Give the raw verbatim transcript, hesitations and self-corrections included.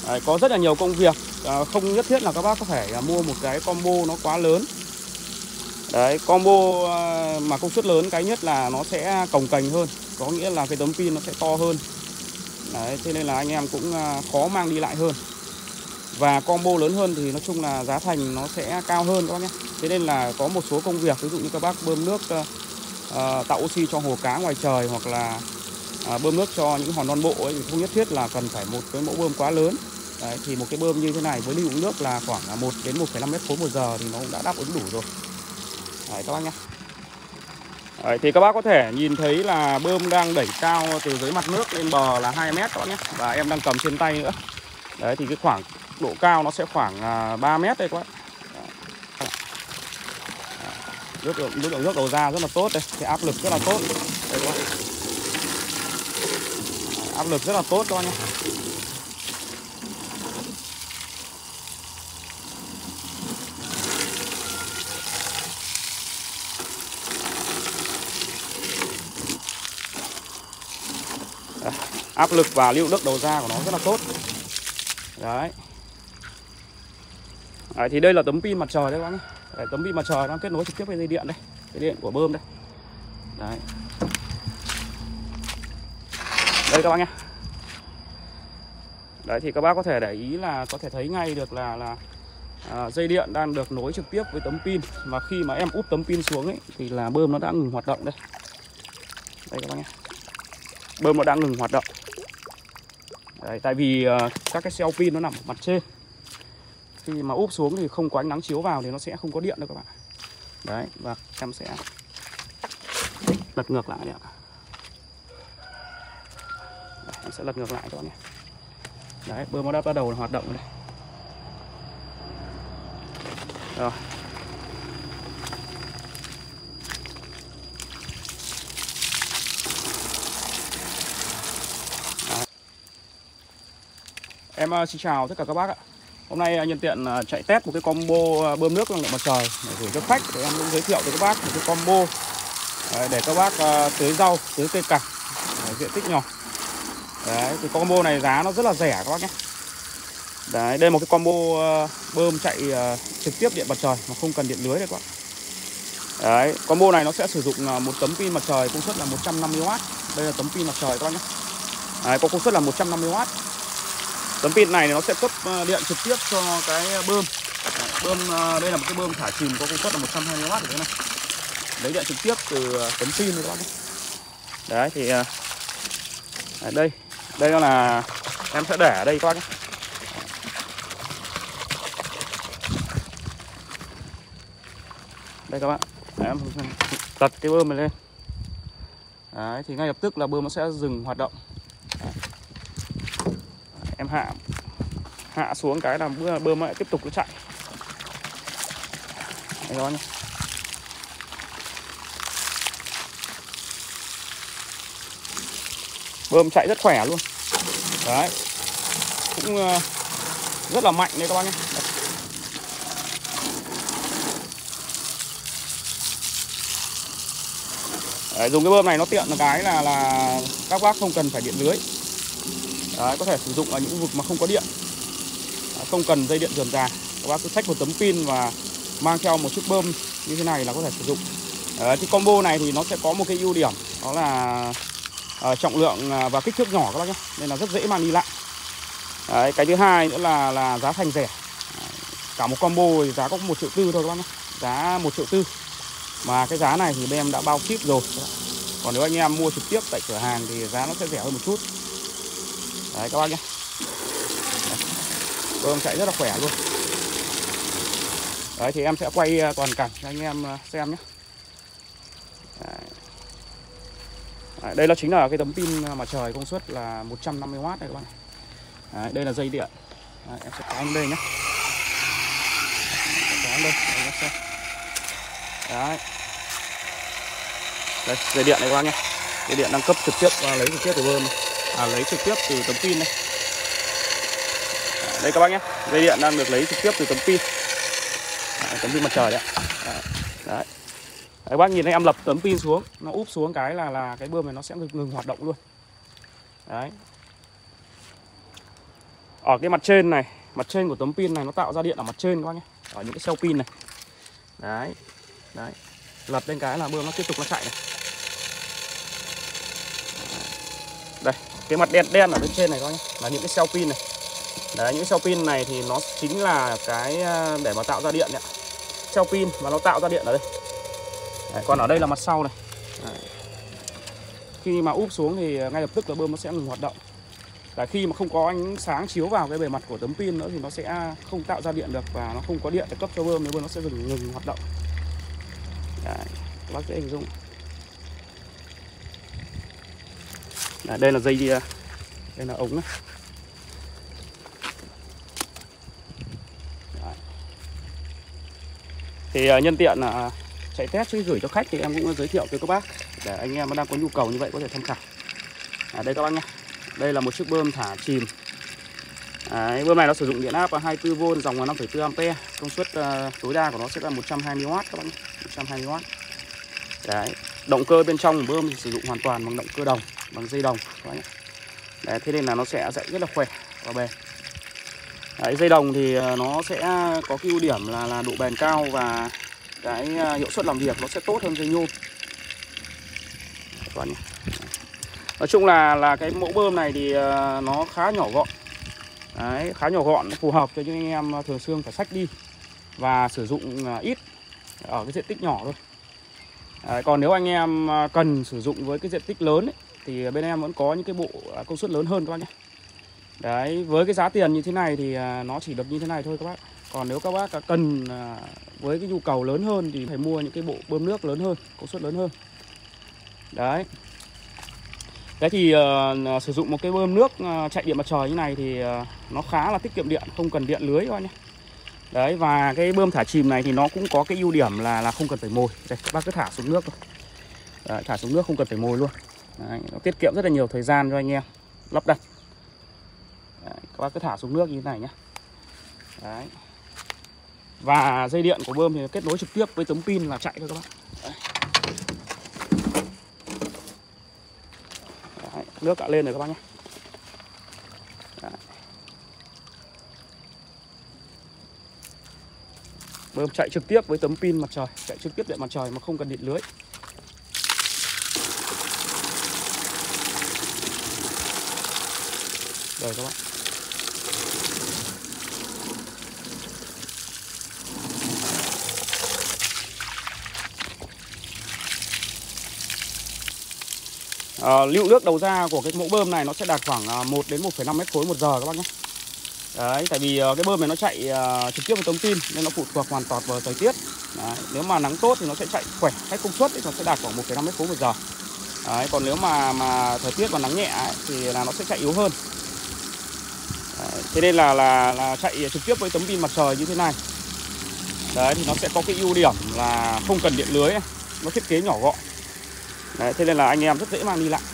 Đấy, có rất là nhiều công việc, à, không nhất thiết là các bác có thể mua một cái combo nó quá lớn. Đấy, combo mà công suất lớn cái nhất là nó sẽ cồng kềnh hơn, có nghĩa là cái tấm pin nó sẽ to hơn. Đấy, thế nên là anh em cũng khó mang đi lại hơn. Và combo lớn hơn thì nói chung là giá thành nó sẽ cao hơn các bác nhé. Thế nên là có một số công việc, ví dụ như các bác bơm nước uh, tạo oxy cho hồ cá ngoài trời, hoặc là uh, bơm nước cho những hòn non bộ ấy, thì không nhất thiết là cần phải một cái mẫu bơm quá lớn. Đấy, thì một cái bơm như thế này với lưu lượng nước là khoảng một đến một phẩy năm mét khối một giờ thì nó cũng đã đáp ứng đủ rồi. Đấy các bác nhé. Đấy, thì các bác có thể nhìn thấy là bơm đang đẩy cao từ dưới mặt nước lên bờ là hai mét các bác nhé. Và em đang cầm trên tay nữa. Đấy, thì cái khoảng độ cao nó sẽ khoảng ba mét đây các bác. Nước lượng, nước lượng nước đầu ra rất là tốt đây, cái áp lực rất là tốt đây các bác. Áp lực rất là tốt các bác nhé. Đấy, áp lực và lưu nước đầu ra của nó rất là tốt. Đấy. Đấy, thì đây là tấm pin mặt trời đấy các bác nhé. Đấy, tấm pin mặt trời nó kết nối trực tiếp với dây điện đây, dây điện của bơm đây. Đấy. Đây các bác nhé. Đấy, thì các bác có thể để ý là có thể thấy ngay được là là à, dây điện đang được nối trực tiếp với tấm pin. Và khi mà em úp tấm pin xuống ấy thì là bơm nó đã ngừng hoạt động đây. Đây các bác nhé. Bơm nó đã ngừng hoạt động. Đấy, tại vì uh, các cái cell pin nó nằm ở mặt trên. Khi mà úp xuống thì không có ánh nắng chiếu vào thì nó sẽ không có điện đâu các bạn. Đấy, và em sẽ lật ngược lại đấy ạ. Đấy, em sẽ lật ngược lại các bạn nhé. Đấy, bơm nó đã bắt đầu hoạt động rồi đây. Rồi. Đấy. Em uh, xin chào tất cả các bác ạ. Hôm nay uh, nhân tiện uh, chạy test một cái combo uh, bơm nước năng lượng mặt trời để gửi cho khách, để em cũng giới thiệu cho các bác một cái combo Đấy, để các bác uh, tưới rau, tưới cây cảnh diện tích nhỏ. Đấy, thì combo này giá nó rất là rẻ các bác nhé. Đấy, đây là một cái combo uh, bơm chạy uh, trực tiếp điện mặt trời mà không cần điện lưới đây các bác. Đấy, combo này nó sẽ sử dụng uh, một tấm pin mặt trời công suất là một trăm năm mươi oát. Đây là tấm pin mặt trời các bác nhé. Đấy, có công suất là một trăm năm mươi oát. Tấm pin này nó sẽ cấp uh, điện trực tiếp cho cái bơm. Đấy, bơm uh, đây là một cái bơm thả chìm có công suất là một trăm hai mươi oát ở đây này. Lấy điện trực tiếp từ uh, tấm pin các bác nhé. Đấy thì uh, đấy, đây đây là em sẽ để ở đây các bác nhé. Đây các bạn, đấy, em tật cái bơm này lên. Đấy, thì ngay lập tức là bơm nó sẽ dừng hoạt động. Đấy. Em hạ hạ xuống cái là bơm nó lại tiếp tục nó chạy. Đây đó nhé. Bơm chạy rất khỏe luôn. Đấy. Cũng uh, rất là mạnh đấy các bác nhé. Đấy. Đấy, dùng cái bơm này nó tiện là cái là là các bác không cần phải điện lưới. Đấy, có thể sử dụng ở những vực mà không có điện. Đấy, không cần dây điện rườm rà. Các bác cứ xách một tấm pin và mang theo một chiếc bơm như thế này là có thể sử dụng. Đấy, thì combo này thì nó sẽ có một cái ưu điểm, đó là uh, trọng lượng và kích thước nhỏ các bác nhé, nên là rất dễ mang đi lại. Đấy, cái thứ hai nữa là là giá thành rẻ. Đấy, cả một combo thì giá có một triệu tư thôi các bác nhé, giá một triệu tư. Mà cái giá này thì bên em đã bao ship rồi. Còn nếu anh em mua trực tiếp tại cửa hàng thì giá nó sẽ rẻ hơn một chút. Đấy các bác nhé. Bơm chạy rất là khỏe luôn. Đấy thì em sẽ quay toàn cảnh cho anh em xem nhé. Đấy. Đấy, đây là chính là cái tấm pin mặt trời công suất là một trăm năm mươi oát này các bạn. Đấy, đây là dây điện. Đấy, em sẽ cắm đây nhé. Cắm đây. Đấy. Đấy. Đây, dây điện này các bác nhé. Dây điện đang cấp trực tiếp và lấy trực tiếp từ bơm. À, lấy trực tiếp từ tấm pin này. Đây các bác nhé. Dây điện đang được lấy trực tiếp từ tấm pin. Đấy, tấm pin mặt trời đấy. Đấy. Đấy. Đấy, bác nhìn thấy em lập tấm pin xuống, nó úp xuống cái là là cái bơm này nó sẽ ngừng, ngừng hoạt động luôn. Đấy. Ở cái mặt trên này, mặt trên của tấm pin này nó tạo ra điện ở mặt trên các bác nhé, ở những cái cell pin này. Đấy, đấy, lật lên cái là bơm nó tiếp tục nó chạy này. Đây, cái mặt đen đen ở bên trên này các bác nhé, là những cái cell pin này. Đấy, những cell pin này thì nó chính là cái để mà tạo ra điện đấy. Cell pin mà nó tạo ra điện ở đây. Đấy, còn ở đây là mặt sau này. Đấy. Khi mà úp xuống thì ngay lập tức là bơm nó sẽ ngừng hoạt động. Tại khi mà không có ánh sáng chiếu vào cái bề mặt của tấm pin nữa thì nó sẽ không tạo ra điện được và nó không có điện để cấp cho bơm, nếu bơm nó sẽ dừng ngừng hoạt động. Đấy, các bác dễ hình dung. Đấy, đây là dây đi, đây là ống này. Đấy. Thì nhân tiện là chạy test chứ gửi cho khách thì em cũng giới thiệu tới các bác để anh em đang có nhu cầu như vậy có thể tham khảo. À, đây các bác nhé, đây là một chiếc bơm thả chìm. Đấy, bơm này nó sử dụng điện áp hai mươi tư vôn, dòng là năm phẩy bốn ampe, công suất uh, tối đa của nó sẽ là một trăm hai mươi oát các bác nhé, một trăm hai mươi oát. Đấy, động cơ bên trong của bơm thì sử dụng hoàn toàn bằng động cơ đồng, bằng dây đồng các bác nhé. Đấy, thế nên là nó sẽ chạy rất là khỏe và bền. Đấy, dây đồng thì nó sẽ có cái ưu điểm là là độ bền cao và cái hiệu suất làm việc nó sẽ tốt hơn dây nhôm. Các bác nhé. Nói chung là là cái mẫu bơm này thì nó khá nhỏ gọn. Đấy, khá nhỏ gọn, phù hợp cho những anh em thường xuyên phải xách đi và sử dụng ít ở cái diện tích nhỏ thôi. Đấy, còn nếu anh em cần sử dụng với cái diện tích lớn ấy, thì bên em vẫn có những cái bộ công suất lớn hơn các bác nhé. Đấy, với cái giá tiền như thế này thì nó chỉ được như thế này thôi các bác. Còn nếu các bác cần với cái nhu cầu lớn hơn thì phải mua những cái bộ bơm nước lớn hơn, công suất lớn hơn. Đấy. Thế thì uh, sử dụng một cái bơm nước uh, chạy điện mặt trời như này thì uh, nó khá là tiết kiệm điện, không cần điện lưới các bác nhé. Đấy, và cái bơm thả chìm này thì nó cũng có cái ưu điểm là là không cần phải mồi. Đây, các bác cứ thả xuống nước thôi. Đấy, thả xuống nước không cần phải mồi luôn. Đấy, nó tiết kiệm rất là nhiều thời gian cho anh em lắp đặt. Đấy, các bác cứ thả xuống nước như thế này nhé. Đấy. Và dây điện của bơm thì kết nối trực tiếp với tấm pin là chạy thôi các bác. Đấy. Đấy, nước đã lên rồi các bác nhé. Đấy. Bơm chạy trực tiếp với tấm pin mặt trời, chạy trực tiếp điện mặt trời mà không cần điện lưới. Đây các bạn. À, lưu nước đầu ra của cái mẫu bơm này nó sẽ đạt khoảng một đến một phẩy năm mét khối một giờ các bác nhé. Đấy, tại vì cái bơm này nó chạy uh, trực tiếp với tấm pin nên nó phụ thuộc hoàn toàn vào thời tiết. Đấy, nếu mà nắng tốt thì nó sẽ chạy khỏe, hết công suất thì nó sẽ đạt khoảng một phẩy năm mét khối một giờ. Đấy, còn nếu mà mà thời tiết mà nắng nhẹ ấy, thì là nó sẽ chạy yếu hơn. Đấy, thế nên là, là là chạy trực tiếp với tấm pin mặt trời như thế này. Đấy, thì nó sẽ có cái ưu điểm là không cần điện lưới này, nó thiết kế nhỏ gọn. Đấy, thế nên là anh em rất dễ mang đi lại.